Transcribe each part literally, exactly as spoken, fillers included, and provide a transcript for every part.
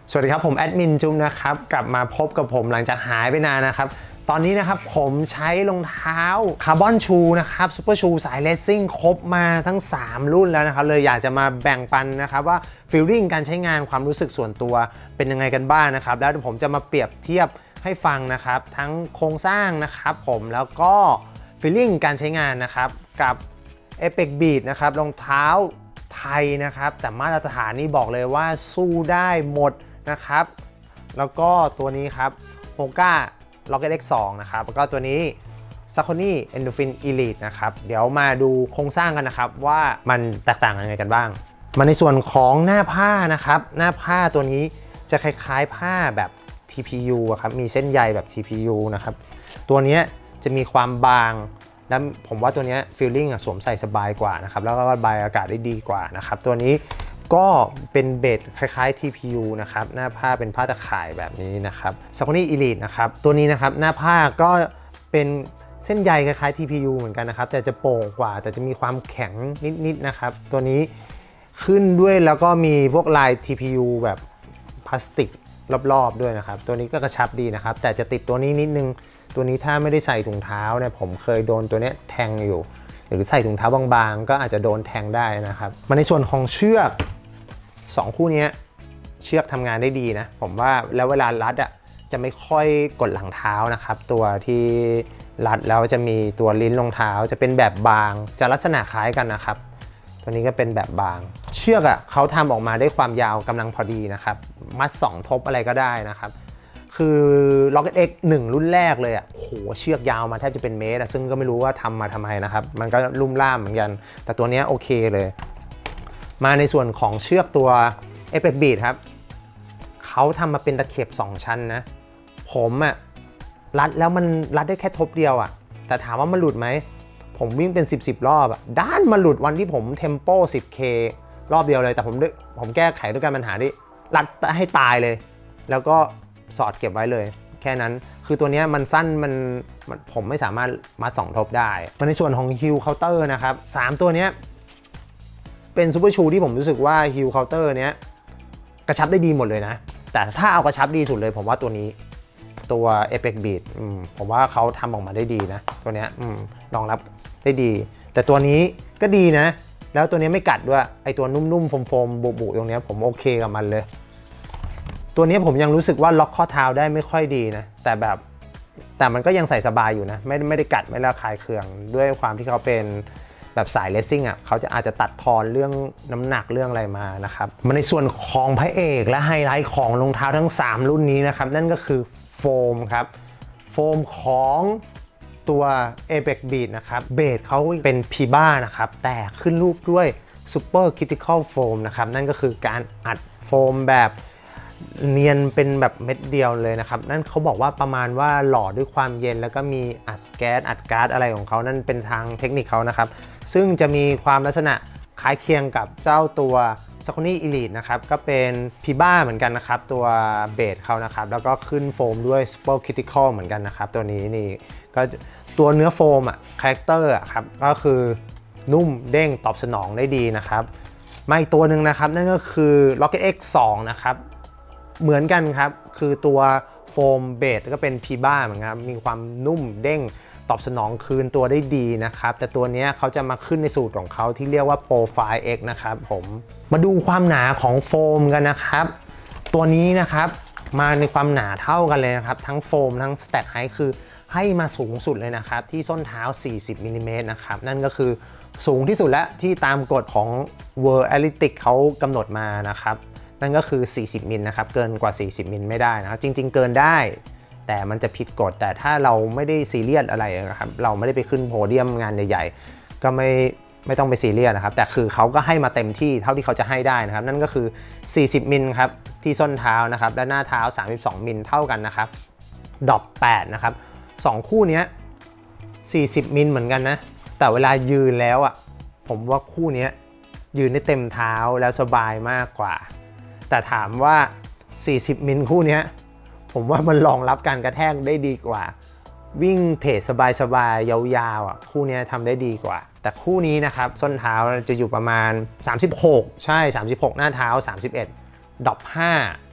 สวัสดีครับผมแอดมินจุ๊บนะครับกลับมาพบกับผมหลังจากหายไปนานนะครับตอนนี้นะครับผมใช้รองเท้าคาร์บอนชูนะครับซูเปอร์ชูสายเลสซิ่งครบมาทั้งสามรุ่นแล้วนะครับเลยอยากจะมาแบ่งปันนะครับว่าฟีลลิ่งการใช้งานความรู้สึกส่วนตัวเป็นยังไงกันบ้าง นะครับแล้วผมจะมาเปรียบเทียบให้ฟังนะครับทั้งโครงสร้างนะครับผมแล้วก็ฟีลลิ่งการใช้งานนะครับกับ Apex Beat นะครับรองเท้าไทยนะครับแต่มาตรฐานนี่บอกเลยว่าสู้ได้หมดนะครับแล้วก็ตัวนี้ครับ Hoka Rocket เอ็กซ์ สอง นะครับแล้วก็ตัวนี้ Saucony Endorphin Elite นะครับเดี๋ยวมาดูโครงสร้างกันนะครับว่ามันแตกต่างยังไงกันบ้างมาในส่วนของหน้าผ้านะครับหน้าผ้าตัวนี้จะคล้ายๆผ้าแบบ ที พี ยู ครับมีเส้นใยแบบ ที พี ยู นะครับตัวนี้จะมีความบางและผมว่าตัวนี้ฟีลลิ่งสวมใส่สบายกว่านะครับแล้วก็ระบายอากาศได้ดีกว่านะครับตัวนี้ก็เป็นเบสคล้ายๆ ที พี ยู นะครับหน้าผ้าเป็นผ้าตะข่ายแบบนี้นะครับ Saucony Elite นะครับตัวนี้นะครับหน้าผ้าก็เป็นเส้นใยคล้ายๆ ที พี ยู เหมือนกันนะครับแต่จะโป่งกว่าแต่จะมีความแข็งนิดๆนะครับตัวนี้ขึ้นด้วยแล้วก็มีพวกลาย ที พี ยู แบบพลาสติกรอบๆด้วยนะครับตัวนี้ก็กระชับดีนะครับแต่จะติดตัวนี้นิดนึงตัวนี้ถ้าไม่ได้ใส่ถุงเท้าเนี่ยผมเคยโดนตัวนี้แทงอยู่หรือใส่ถุงเท้าบางๆก็อาจจะโดนแทงได้นะครับมาในส่วนของเชือกสองคู่นี้เชือกทำงานได้ดีนะผมว่าแล้วเวลารัดอ่ะจะไม่ค่อยกดหลังเท้านะครับตัวที่รัดแล้วจะมีตัวลิ้นรองเท้าจะเป็นแบบบางจะลักษณะคล้ายกันนะครับตัวนี้ก็เป็นแบบบางเชือกอ่ะเขาทำออกมาได้ความยาวกำลังพอดีนะครับมัดสองทบอะไรก็ได้นะครับคือ Rocket X หนึ่งรุ่นแรกเลยอ่ะโหเชือกยาวมาแทบจะเป็นเมตรซึ่งก็ไม่รู้ว่าทำมาทำไมนะครับมันก็ลุ่มล่ามเหมือนกันแต่ตัวนี้โอเคเลยมาในส่วนของเชือกตัว Apex Beat ครับเขาทำมาเป็นตะเข็บสองชั้นนะผมอ่ะรัดแล้วมันรัดได้แค่ทบเดียวอ่ะแต่ถามว่ามันหลุดไหมผมวิ่งเป็นสิบ สิบรอบอ่ะด้านมาหลุดวันที่ผมเทมโป สิบเค รอบเดียวเลยแต่ผมด้วยผมแก้ไขด้วยการปัญหาที่รัดให้ตายเลยแล้วก็สอดเก็บไว้เลยแค่นั้นคือตัวนี้มันสั้นมันผมไม่สามารถมัดสองทบได้มาในส่วนของ Heel Counter นะครับสามตัวนี้เป็นซูเปอร์ชูที่ผมรู้สึกว่า Heel Counter เนี้ยกระชับได้ดีหมดเลยนะแต่ถ้าเอากระชับดีสุดเลยผมว่าตัวนี้ตัว Apex Beat ผมว่าเขาทำออกมาได้ดีนะตัวนี้รองรับได้ดีแต่ตัวนี้ก็ดีนะแล้วตัวนี้ไม่กัดด้วยไอตัวนุ่มๆโฟมๆบุๆตรงนี้ผมโอเคกับมันเลยตัวนี้ผมยังรู้สึกว่าล็อกข้อเท้าได้ไม่ค่อยดีนะแต่แบบแต่มันก็ยังใส่สบายอยู่นะไม่ไม่ได้กัดไม่ระคายเคืองด้วยความที่เขาเป็นแบบสายเลสซิ่งอ่ะเขาจะอาจจะตัดทอนเรื่องน้ำหนักเรื่องอะไรมานะครับมาในส่วนของพระเอกและไฮไลท์ของรองเท้าทั้งสามรุ่นนี้นะครับนั่นก็คือโฟมครับโฟมของตัว Apex Beat นะครับเบสเขาเป็นพีบ้านะครับแต่ขึ้นรูปด้วย Super Critical Foam นะครับนั่นก็คือการอัดโฟมแบบเนียนเป็นแบบเม็ดเดียวเลยนะครับนั่นเขาบอกว่าประมาณว่าหล่อด้วยความเย็นแล้วก็มีอัดแก๊สอัดก๊าซอะไรของเขานั่นเป็นทางเทคนิคเขานะครับซึ่งจะมีความลักษณะคล้ายเคียงกับเจ้าตัว Saucony Elite นะครับก็เป็นพีบ้าเหมือนกันนะครับตัวเบสเขานะครับแล้วก็ขึ้นโฟมด้วย Super Critical เหมือนกันนะครับตัวนี้นี่ก็ตัวเนื้อโฟมอ่ะคาแรคเตอร์ครับก็คือนุ่มเด้งตอบสนองได้ดีนะครับมาอีกตัวหนึ่งนะครับนั่นก็คือ Rocket เอ็กซ์ สอง นะครับเหมือนกันครับคือตัวโฟมเบสก็เป็นพีบ้าเหมือนกันมีความนุ่มเด้งตอบสนองคืนตัวได้ดีนะครับแต่ตัวนี้เขาจะมาขึ้นในสูตรของเขาที่เรียกว่า Profile X นะครับผมมาดูความหนาของโฟมกันนะครับตัวนี้นะครับมาในความหนาเท่ากันเลยนะครับทั้งโฟมทั้ง Stack Height คือให้มาสูงสุดเลยนะครับที่ส้นเท้าสี่สิบมิลลิเมตรนะครับนั่นก็คือสูงที่สุดและที่ตามกฎของ World Athletics เขากำหนดมานะครับนั่นก็คือสี่สิบมิลนะครับเกินกว่าสี่สิบมิลไม่ได้นะครับจริงๆเกินได้แต่มันจะผิดกฎแต่ถ้าเราไม่ได้ซีเรียสอะไรนะครับเราไม่ได้ไปขึ้นโพเดียมงานใหญ่ๆก็ไม่ไม่ต้องไปซีเรียสนะครับแต่คือเขาก็ให้มาเต็มที่เท่าที่เขาจะให้ได้นะครับนั่นก็คือสี่สิบมิลครับที่ส้นเท้านะครับและหน้าเท้าสามสิบสองมิลเท่ากันนะครับดรอปแปดนะครับสองคู่นี้สี่สิบมิลเหมือนกันนะแต่เวลายืนแล้วอ่ะผมว่าคู่นี้ยืนได้เต็มเท้าแล้วสบายมากกว่าแต่ถามว่าสี่สิบมิลคู่นี้ผมว่ามันรองรับการกระแทกได้ดีกว่าวิ่งเพจสบายๆยาวๆอ่ะคู่นี้ทำได้ดีกว่าแต่คู่นี้นะครับส้นเท้าจะอยู่ประมาณสามสิบหกใช่สามสิบหกหน้าเท้าสามสิบเอ็ดดรอปห้า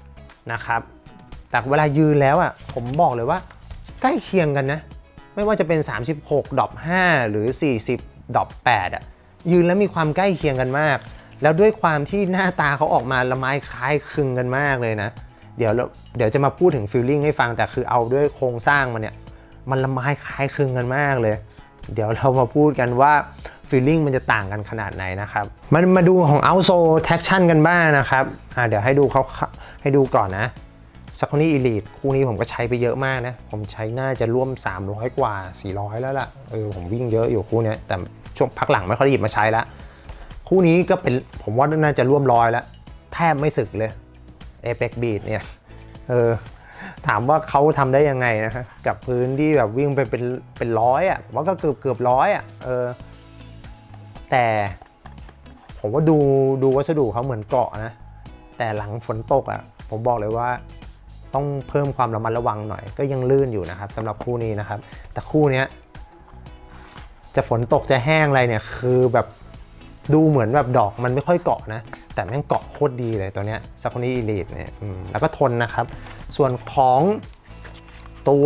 นะครับแต่เวลายืนแล้วอ่ะผมบอกเลยว่าใกล้เคียงกันนะไม่ว่าจะเป็นสามสิบหกดอปห้าหรือสี่สิบดอปแปดอ่ะยืนแล้วมีความใกล้เคียงกันมากแล้วด้วยความที่หน้าตาเขาออกมาละไม้คล้ายคลึงกันมากเลยนะเดี๋ยวเดี๋ยวจะมาพูดถึงฟีลลิ่งให้ฟังแต่คือเอาด้วยโครงสร้างมันเนี่ยมันละไม้คล้ายคลึงกันมากเลยเดี๋ยวเรามาพูดกันว่าฟีลลิ่งมันจะต่างกันขนาดไหนนะครับมามาดูของ Outsole Traction กันบ้างนะครับอ่าเดี๋ยวให้ดูเขาให้ดูก่อนนะ Saucony Elite คู่นี้ผมก็ใช้ไปเยอะมากนะผมใช้น่าจะร่วมสามร้อยกว่าสี่ร้อยแล้วล่ะเออผมวิ่งเยอะอยู่คู่นี้แต่ช่วงพักหลังไม่ค่อยได้หยิบมาใช้แล้วคู่นี้ก็เป็นผมว่าน่าจะร่วมร้อยแล้วแทบไม่สึกเลย Apex Beat เนี่ยเออถามว่าเขาทำได้ยังไงนะฮะกับพื้นที่แบบวิ่งไปเป็นเป็นร้อยอ่ะว่าก็เกือบเกือบร้อยอ่ะเออแต่ผมว่าดูดูวัสดุเขาเหมือนเกาะนะแต่หลังฝนตกอ่ะผมบอกเลยว่าต้องเพิ่มความระมัดระวังหน่อยก็ยังลื่นอยู่นะครับสำหรับคู่นี้นะครับแต่คู่นี้จะฝนตกจะแห้งอะไรเนี่ยคือแบบดูเหมือนแบบดอกมันไม่ค่อยเกาะนะแต่แม่งเกาะโคตรดีเลยตัวเนี้ย Saucony Elite เนี่ยแล้วก็ทนนะครับส่วนของตัว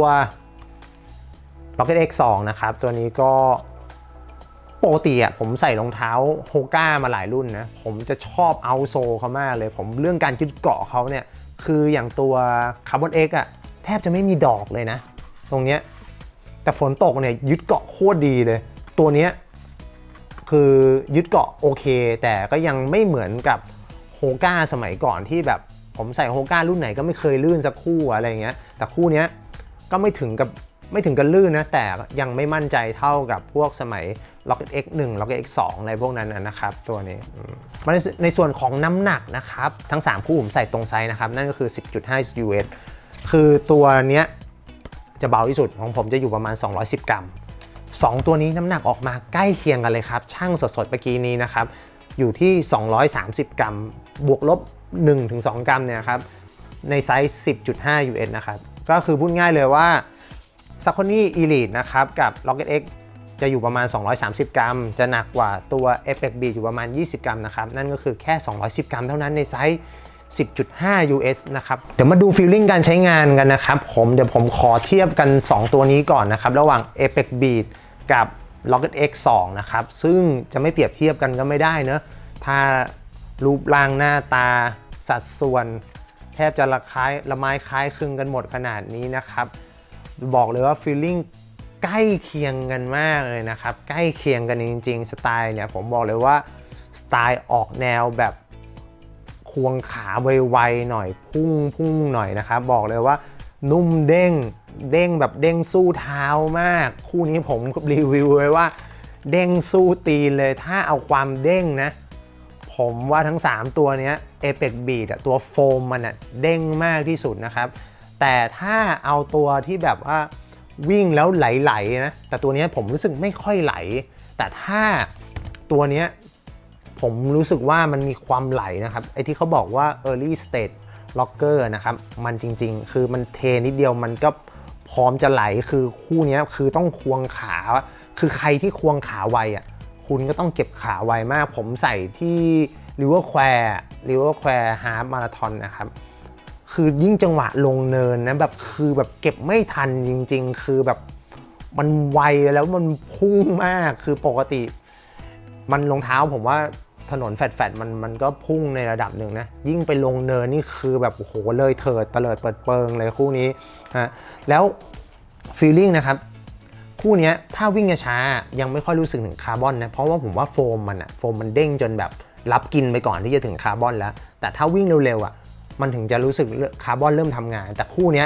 Rocket เอ็กซ์ ทู นะครับตัวนี้ก็ปกติอ่ะผมใส่รองเท้าโฮก้ามาหลายรุ่นนะผมจะชอบเอาโซเขามากเลยผมเรื่องการยึดเกาะเขาเนี่ยคืออย่างตัว Carbon X อ่ะแทบจะไม่มีดอกเลยนะตรงเนี้ยแต่ฝนตกเนี่ยยึดเกาะโคตรดีเลยตัวเนี้ยคือยึดเกาะโอเคแต่ก็ยังไม่เหมือนกับโฮก้าสมัยก่อนที่แบบผมใส่โฮก้ารุ่นไหนก็ไม่เคยลื่นสักคู่อะไรเงี้ยแต่คู่เนี้ยก็ไม่ถึงกับไม่ถึงกับลื่นนะแต่ยังไม่มั่นใจเท่ากับพวกสมัย Rocket เอ็กซ์ วัน Rocket เอ็กซ์ ทู อะไรพวกนั้นนะครับตัวนี้มาในส่วนของน้ำหนักนะครับทั้งสามคู่ผมใส่ตรงไซส์นะครับนั่นก็คือ สิบจุดห้า ยู เอส คือตัวเนี้ยจะเบาที่สุดของผมจะอยู่ประมาณสองร้อยสิบกรัมสองตัวนี้น้ำหนักออกมาใกล้เคียงกันเลยครับช่างสดๆเมื่อกี้นี้นะครับอยู่ที่สองร้อยสามสิบกรัมบวกลบ หนึ่งถึงสอง กรัมเนี่ยครับในไซส์ สิบจุดห้า ยู เอส นะครับก็คือพูดง่ายเลยว่า Saucony Elite นะครับกับ Rocket X จะอยู่ประมาณสองร้อยสามสิบกรัมจะหนักกว่าตัว Apex Beat อยู่ประมาณยี่สิบกรัมนะครับนั่นก็คือแค่สองร้อยสิบกรัมเท่านั้นในไซส์ สิบจุดห้า ยู เอส นะครับเดี๋ยวมาดูฟีลลิ่งการใช้งานกันนะครับผมเดี๋ยวผมขอเทียบกันสองตัวนี้ก่อนนะครับระหว่าง Apex Beat กับ Rocket เอ็กซ์ ทู นะครับซึ่งจะไม่เปรียบเทียบกันก็ไม่ได้เนอะถ้ารูปร่างหน้าตาสัดส่วนแทบจะละคล้ายละไม้คล้ายคลึงกันหมดขนาดนี้นะครับบอกเลยว่าฟีลลิ่งใกล้เคียงกันมากเลยนะครับใกล้เคียงกันจริงๆสไตล์เนี่ยผมบอกเลยว่าสไตล์ออกแนวแบบควงขาไวๆหน่อยพุ่งพุ่งหน่อยนะครับบอกเลยว่านุ่มเด้งเด้งแบบเด้งสู้เท้ามากคู่นี้ผมรีวิวไว้ว่าเด้งสู้ตีนเลยถ้าเอาความเด้งนะผมว่าทั้งสามตัวนี้ Apex Beat อะตัวโฟมมันอะเด้งมากที่สุดนะครับแต่ถ้าเอาตัวที่แบบว่าวิ่งแล้วไหลๆนะแต่ตัวนี้ผมรู้สึกไม่ค่อยไหลแต่ถ้าตัวนี้ผมรู้สึกว่ามันมีความไหลนะครับไอ้ที่เขาบอกว่า early stage locker นะครับมันจริงๆคือมันเทนิดเดียวมันก็พร้อมจะไหลคือคู่นี้คือต้องควงขาคือใครที่ควงขาไวอ่ะคุณก็ต้องเก็บขาไวมากผมใส่ที่ River Quare River Quare Half Marathon นะครับคือยิ่งจังหวะลงเนินนะแบบคือแบบเก็บไม่ทันจริงๆคือแบบมันไวแล้วมันพุ่งมากคือปกติมันรองเท้าผมว่าถนนแฟดๆมันมันก็พุ่งในระดับหนึ่งนะยิ่งไปลงเนินนี่คือแบบโอ้โหเลยเถิดเตลิดเปิดเปิงเลยคู่นี้ฮะแล้วฟีลลิ่งนะครับคู่นี้ถ้าวิ่งช้ายังไม่ค่อยรู้สึกถึงคาร์บอนนะเพราะว่าผมว่าโฟมมันอะโฟมมันเด้งจนแบบรับกินไปก่อนที่จะถึงคาร์บอนแล้วแต่ถ้าวิ่งเร็วๆอะมันถึงจะรู้สึกคาร์บอนเริ่มทำงานแต่คู่นี้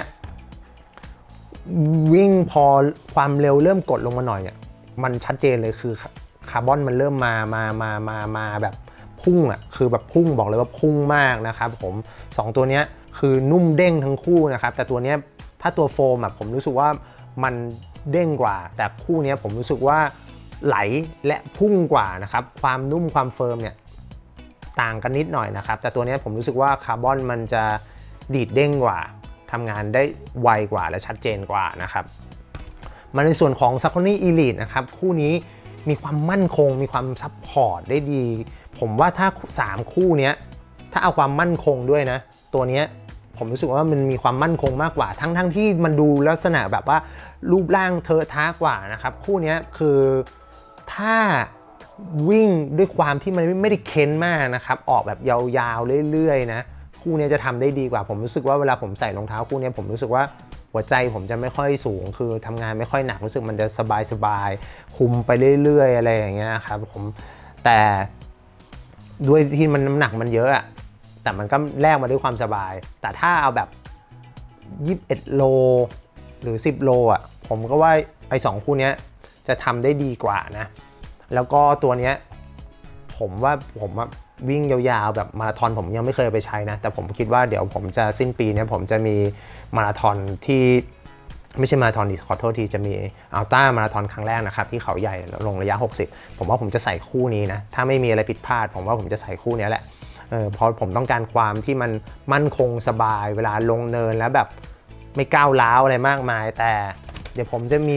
วิ่งพอความเร็วเริ่มกดลงมาหน่อยเนี่ยมันชัดเจนเลยคือคาร์บอนมันเริ่มมามามามามาแบบพุ่งอ่ะคือแบบพุ่งบอกเลยว่าพุ่งมากนะครับผมสองตัวนี้คือนุ่มเด้งทั้งคู่นะครับแต่ตัวนี้ถ้าตัวโฟมอ่ะผมรู้สึกว่ามันเด้งกว่าแต่คู่นี้ผมรู้สึกว่าไหลและพุ่งกว่านะครับความนุ่มความเฟิร์มเนี่ยต่างกันนิดหน่อยนะครับแต่ตัวนี้ผมรู้สึกว่าคาร์บอนมันจะดีดเด้งกว่าทำงานได้ไวกว่าและชัดเจนกว่านะครับมาในส่วนของ Saucony Elite นะครับคู่นี้มีความมั่นคงมีความซัพพอร์ตได้ดีผมว่าถ้าสามคู่นี้ถ้าเอาความมั่นคงด้วยนะตัวนี้ผมรู้สึกว่ามันมีความมั่นคงมากกว่าทั้งทั้งที่มันดูลักษณะแบบว่ารูปร่างเทอะทะกว่านะครับคู่นี้คือถ้าวิ่งด้วยความที่มันไม่ได้เค้นมากนะครับออกแบบยาวๆเรื่อยๆนะคู่นี้จะทำได้ดีกว่าผมรู้สึกว่าเวลาผมใส่รองเท้าคู่นี้ผมรู้สึกว่าหัวใจผมจะไม่ค่อยสูงคือทำงานไม่ค่อยหนักรู้สึกมันจะสบายๆคุมไปเรื่อยๆอะไรอย่างเงี้ยครับผมแต่ด้วยที่มันน้ำหนักมันเยอะอะแต่มันก็แลกมาด้วยความสบายแต่ถ้าเอาแบบยี่สิบเอ็ดโลหรือสิบโลอ่ะผมก็ว่าไอ้สองคู่นี้จะทำได้ดีกว่านะแล้วก็ตัวเนี้ยผมว่าผมวิ่งยาวๆแบบมาราธอนผมยังไม่เคยไปใช้นะแต่ผมคิดว่าเดี๋ยวผมจะสิ้นปีนี้ผมจะมีมาราธอนที่ไม่ใช่มาราธอนดิขอโทษทีจะมีอัลต้ามาราธอนครั้งแรกนะครับที่เขาใหญ่ลงระยะหกสิบผมว่าผมจะใส่คู่นี้นะถ้าไม่มีอะไรผิดพลาดผมว่าผมจะใส่คู่นี้แหละเออเพราะผมต้องการความที่มันมั่นคงสบายเวลาลงเนินแล้วแบบไม่ก้าวร้าวอะไรมากมายแต่เดี๋ยวผมจะมี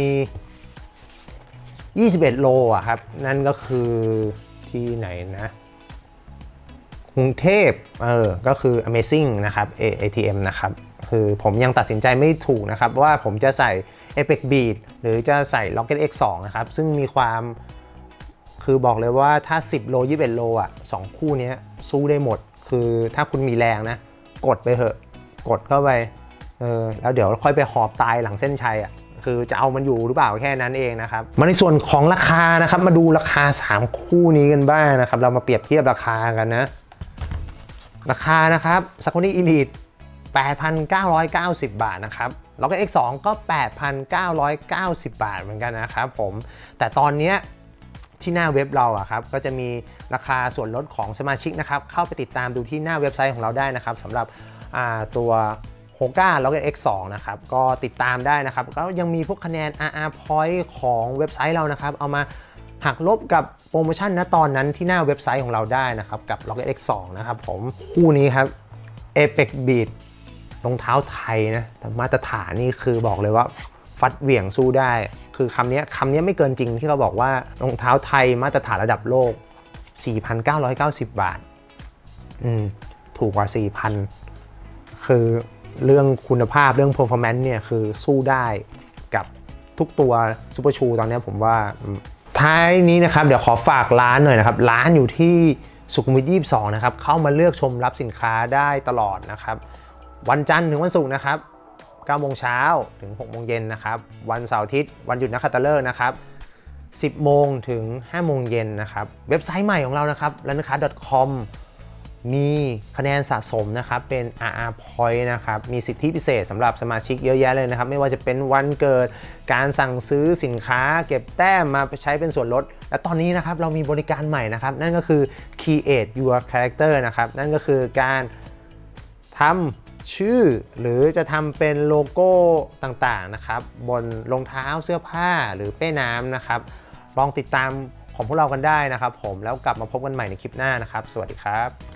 ยี่สิบเอ็ดโลอ่ะครับนั่นก็คือที่ไหนนะกรุงเทพเออก็คือ Amazing นะครับ เอ ที เอ็ม นะครับคือผมยังตัดสินใจไม่ถูกนะครับว่าผมจะใส่ Apex Beat หรือจะใส่ Rocket เอ็กซ์ สอง นะครับซึ่งมีความคือบอกเลยว่าถ้าสิบโลยี่สิบเอ็ดโลอ่ะสองคู่นี้สู้ได้หมดคือถ้าคุณมีแรงนะกดไปเถอะกดเข้าไปเออแล้วเดี๋ยวค่อยไปหอบตายหลังเส้นชัยอ่ะคือจะเอามันอยู่หรือเปล่าแค่นั้นเองนะครับมาในส่วนของราคานะครับมาดูราคาสามคู่นี้กันบ้างนะครับเรามาเปรียบเทียบราคากันนะราคานะครับ Saucony Elite แปดพันเก้าร้อยเก้าสิบ บาทนะครับแล้วก็ เอ็กซ์ สอง ก็ แปดพันเก้าร้อยเก้าสิบ บาทเหมือนกันนะครับผมแต่ตอนนี้ที่หน้าเว็บเราอะครับก็จะมีราคาส่วนลดของสมาชิกนะครับเข้าไปติดตามดูที่หน้าเว็บไซต์ของเราได้นะครับสำหรับตัวโฮก้าแล้วก็ เอ็กซ์ สอง นะครับก็ติดตามได้นะครับก็ยังมีพวกคะแนน อาร์ อาร์ Point ของเว็บไซต์เรานะครับเอามาหักลบกับโปรโมชั่นณตอนนั้นที่หน้าเว็บไซต์ของเราได้นะครับกับ Rocket เอ็กซ์ สอง นะครับผมคู่นี้ครับ Apex Beat รองเท้าไทยนะแต่มาตรฐานนี่คือบอกเลยว่าฟัดเหวี่ยงสู้ได้คือคำนี้คำนี้ไม่เกินจริงที่เขาบอกว่ารองเท้าไทยมาตรฐานระดับโลก สี่พันเก้าร้อยเก้าสิบ บาทอืมถูกกว่า สี่พัน คือเรื่องคุณภาพเรื่อง performance เนี่ยคือสู้ได้กับทุกตัวซูเปอร์ชูตอนนี้ผมว่าท้ายนี้นะครับเดี๋ยวขอฝากร้านหน่อยนะครับร้านอยู่ที่สุขุมวิทยี่สิบสองนะครับเข้ามาเลือกชมรับสินค้าได้ตลอดนะครับวันจันทร์ถึงวันศุกร์นะครับเก้าโมงเช้าถึงหกโมงเย็นนะครับวันเสาร์อาทิตย์วันหยุดนักขัตฤกษ์นะครับสิบโมงถึงห้าโมงเย็นนะครับเว็บไซต์ใหม่ของเรานะครับ รันคาร์ ดอท คอม มีคะแนนสะสมนะครับเป็น อาร์ อาร์ Point นะครับมีสิทธิพิเศษสำหรับสมาชิกเยอะแยะเลยนะครับไม่ว่าจะเป็นวันเกิดการสั่งซื้อสินค้าเก็บแต้มมาใช้เป็นส่วนลดและตอนนี้นะครับเรามีบริการใหม่นะครับนั่นก็คือ Create Your Character นะครับนั่นก็คือการทำชื่อหรือจะทำเป็นโลโก้ต่างๆนะครับบนรองเท้าเสื้อผ้าหรือเป้น้ำนะครับลองติดตามของพวกเรากันได้นะครับผมแล้วกลับมาพบกันใหม่ในคลิปหน้านะครับสวัสดีครับ